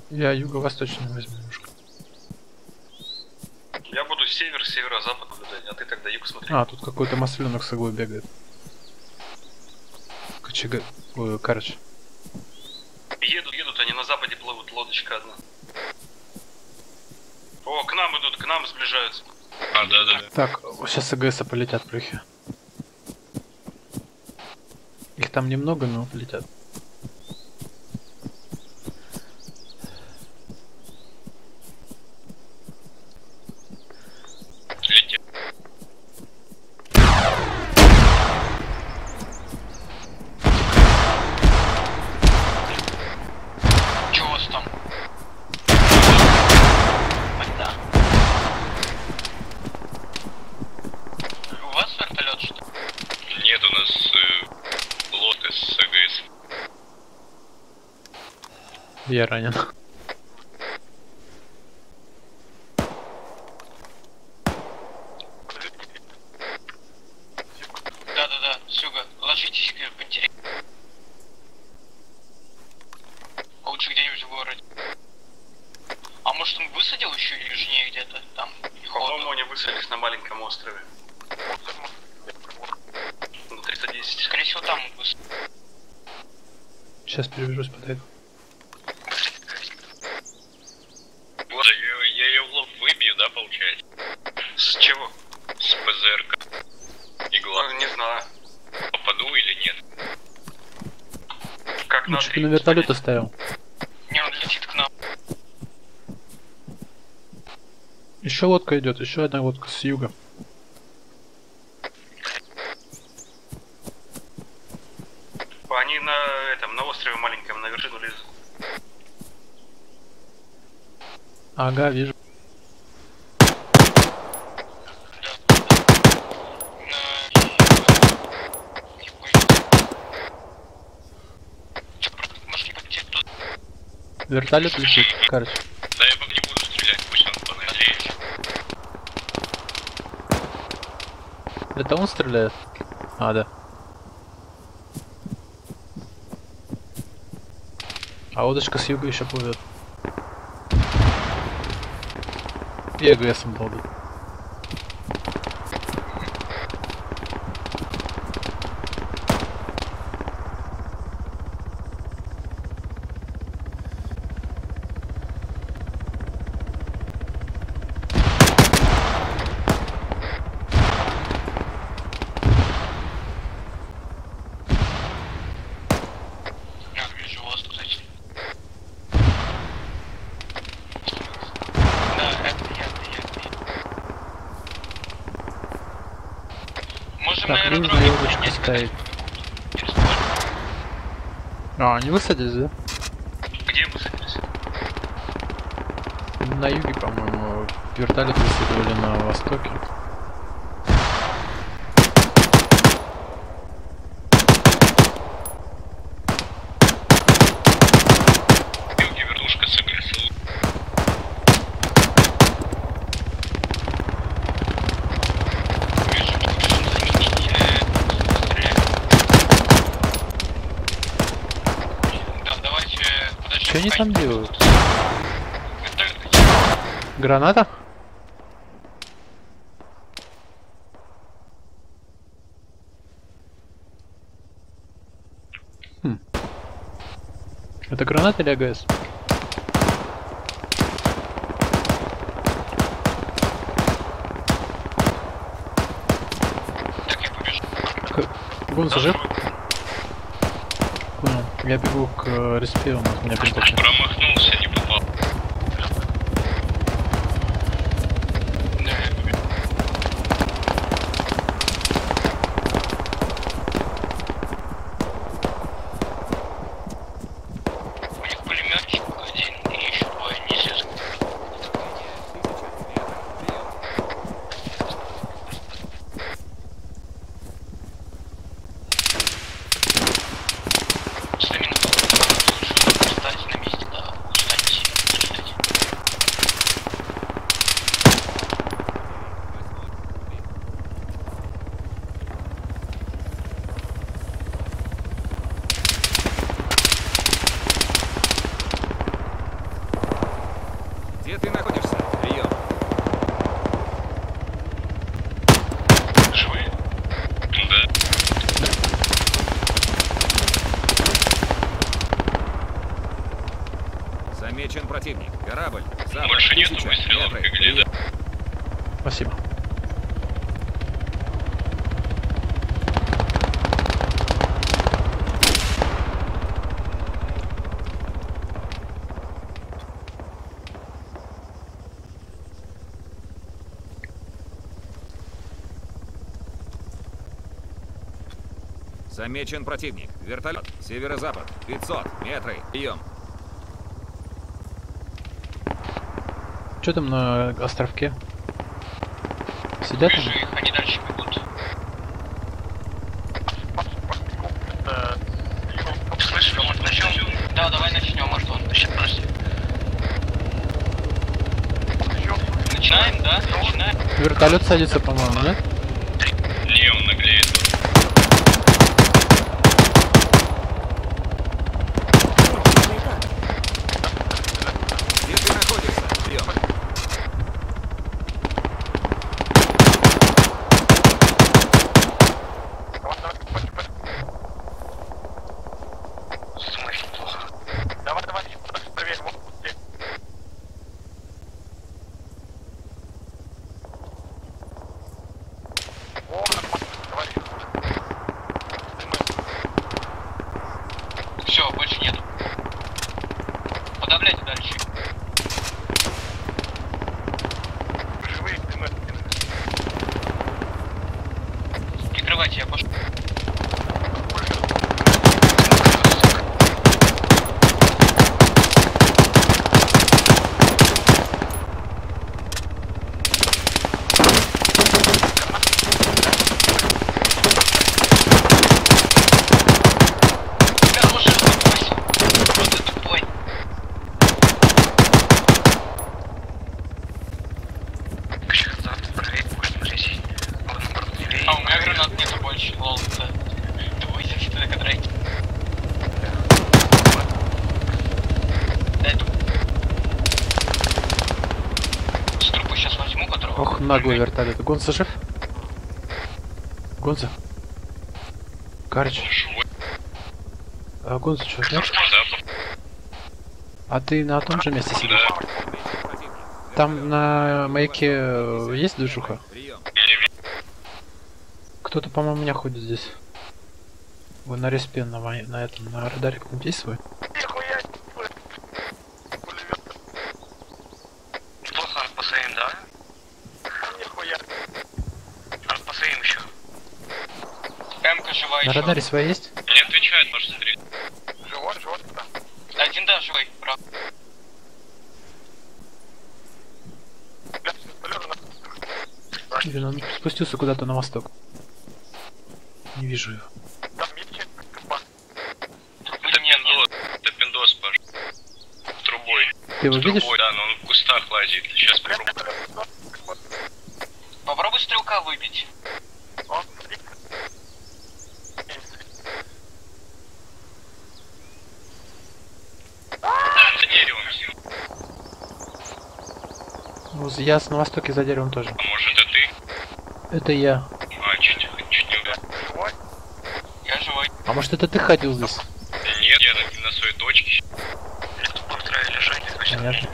Я юго-восточный возьму немножко. Я буду север, северо-запад наблюдать, а ты тогда юг смотри. А, тут какой-то масленок с иглой бегает. Кочега... Ой, карыч. Едут, они на западе плывут, лодочка одна. О, к нам сближаются. А, да. Так, сейчас АГС полетят прыхи. Их там немного, но полетят. Летит. Чё у вас там? Да. У вас вертолет что ли? Нет, у нас лот из АГС. Я ранен. Да, Сюга, ложитесь в интерес. Лучше где-нибудь в городе. А может он высадил еще южнее где-то там? По-моему, они высадились на маленьком острове. На 310. Скорее всего там он высадил. Сейчас перевяжусь, подойду. Вот, я ее в лоб выбью, да, получается? С чего? С ПЗРК. Игла. Не знаю. Попаду или нет? Как на Лучше бы на вертолет оставил. Не, он летит к нам. Еще лодка идет, еще одна лодка с юга. Они на острове маленьком, на вершину лезут. Ага, вижу. Вертолет летит, короче. Да, я по не буду стрелять, пусть он понадеется. Это он стреляет? А, да. А лодочка с юга еще плывет. И АГСом долбит. Вижу вас, кстати. Да, это я. Можем, Так, наверное, нужно другие лодочку несколько ставить. перестроить. А, они высадились, да? Где высадились? На юге, по-моему, вертолет высадили на востоке. Юги вертушка с АГС. Вижу, что заметить, стреляю. Да, давайте подожди. Что они пока там не- делают? Это- Граната? Хм. Это граната или АГС? Так, я побежу. Гонца жив? Понял. Я бегу к респиру, у меня бинтов нет. Промахнулся, не попал. Да, я побежу. У них пулеметчик один и еще двое неизвестных. Стамина лучше встать на месте, да, устать стрелять. Замечен противник. Корабль. Запад. Больше нету 1000 выстрелов, метров. как глядя. Спасибо. Замечен противник. Вертолет. Северо-запад. 500 метров. Прием. Что там на островке? Сидят Вижу там? их, они дальше бегут. Слышишь, может начнем? Да, давай начнем, может он. Сейчас, подожди. Начинаем, да? Начинаем. Вертолет садится, по-моему, да? Не, он наглеет. Где ты находишься? Прием. В смысле плохо? Давай, проверим. Все, больше нету. Подавляйте дальше. Живые дымы. Прикрывайте, я пошел. Хороший, успокойся. Просто тупой. А у меня гранат нету больше, лол, да. Тупой сидит на квадрате. Дай тут. С трупы сейчас возьму, которого... Ох, наглый вертолет. Гонза жив? Гонза? Карыч, Живой. а Гонза что, Да, А ты на том же месте сидишь? да. Замечен противник. Там на маяке есть движуха? Прием. Не видно. Кто-то, по-моему, у меня ходит здесь. Вы на респе на этом, на радаре каком-нибудь есть свой? Нихуя. Неплохо, постоим, да? Нихуя. Постоим еще. М-ка жива На еще. радаре своя есть? Не отвечает ваш стрель. Живой, да? Один, да, живой, прав. Блин, он спустился куда-то на восток. Не вижу его. Там митчи. Это мне нет. Это пиндос, Паш. Трубой. Ты его видишь? Трубой, да, но он в кустах лазит. Сейчас попробую. Попробуй стрелка выбить. За деревом. Ну, я на востоке за деревом тоже. А может это ты? Это я. А, чуть не угадал. Я живой. А может это ты ходил здесь? Нет, я на своей точке. Понятно.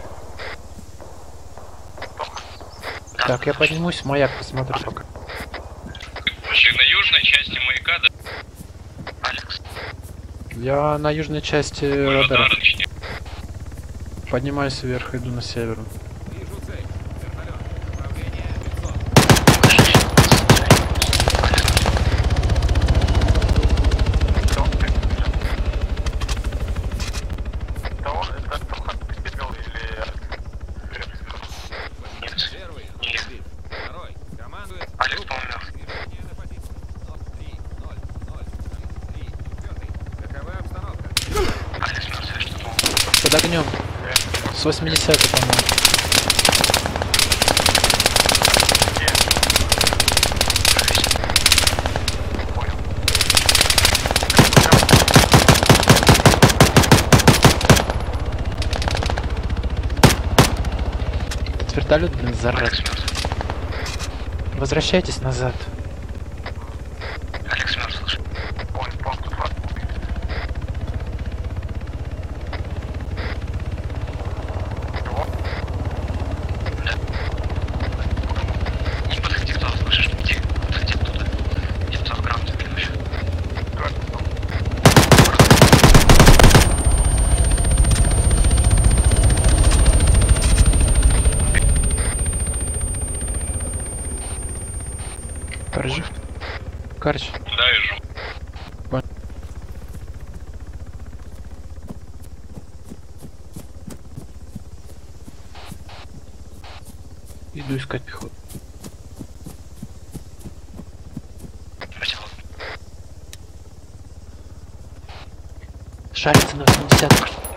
Так, я поднимусь, маяк посмотрю пока. Ты на южной части маяка, да? Я на южной части Ой, радара. радар начни. Поднимаюсь вверх, иду на север. Вижу цель. Вертолет. Направление 500. Первый. Убит. Второй. Командует. Алекс, Группа. по-моему. Движение на позицию. 3, 0, 0, 3, 4. Какова обстановка? Под огнем. С 80, по-моему. Этот вертолет, блин, зараза. Возвращайтесь назад. Алекс мертв, слушай. Понял. Карч жив? Карч. Да, я жив. Иду искать пехоту. Шарится на 80.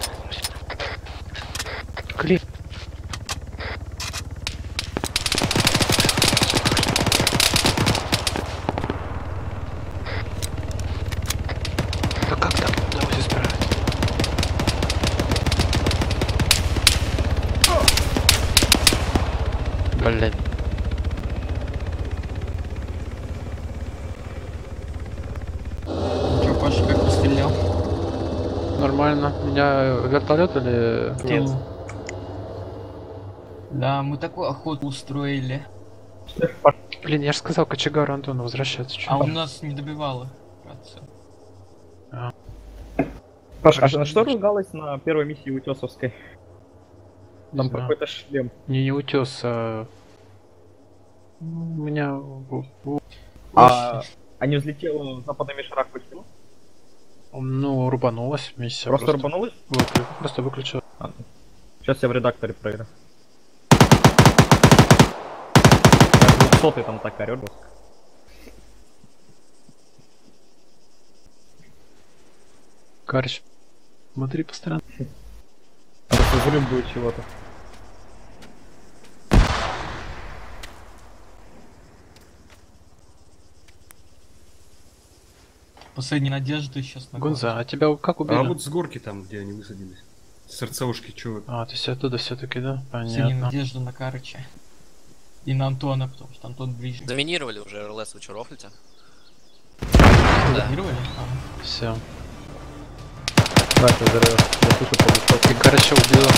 Клип. Да как так удалось избирать? Блин. Чё, Паша, как пострелял? Нормально. У меня вертолет или птиц? Да, мы такую охоту устроили. Блин, я же сказал кочегару Антону возвращаться. Чё? А у нас не добивало. Братцы. Паша, а на что ругалась на первой миссии Утесовской? Не Там знаю. какой-то шлем. Не утес, а... У меня... А не взлетела западный шарах почему? Ну, рубанулась миссия. Просто рубанулась? Просто выключил. Сейчас я в редакторе проверю. 200 там так орёт. Карч. Смотри по сторонам. Просто взрыв будет чего-то. Последние надежды сейчас на Гунза, а тебя как убили? А вот с горки там, где они высадились. Сердцевушки, чувак. А, ты все оттуда все-таки, да? Последние Понятно. надежды на Карыча. И на Антона, потому что Антон ближе. Заминировали уже РЛС, вы чё, рофлите? Заминировали? Все. Давайте взрыв. Я слышу по высоте. Ты Карача убила.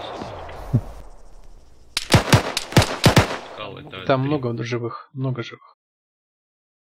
Там много живых. Много живых.